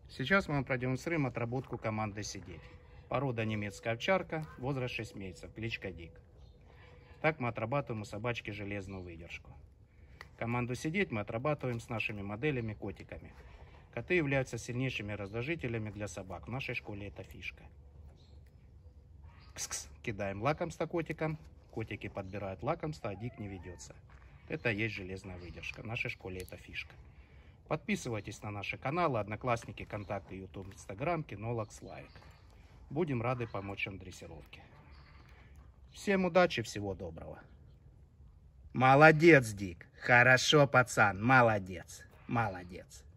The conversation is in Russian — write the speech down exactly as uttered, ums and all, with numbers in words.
Сейчас мы вам продемонстрируем отработку команды «Сидеть». Порода немецкая овчарка, возраст шесть месяцев, кличка Дик. Так мы отрабатываем у собачки железную выдержку. Команду «Сидеть» мы отрабатываем с нашими моделями-котиками. Коты являются сильнейшими раздражителями для собак. В нашей школе это фишка. Кс-кс. Кидаем лакомство котикам. Котики подбирают лакомство, а Дик не ведется. Это и есть железная выдержка. В нашей школе это фишка. Подписывайтесь на наши каналы, Одноклассники, Контакты, Ютуб, Инстаграм, Кинолог, Славик. Будем рады помочь вам в дрессировке. Всем удачи, всего доброго. Молодец, Дик. Хорошо, пацан. Молодец. Молодец.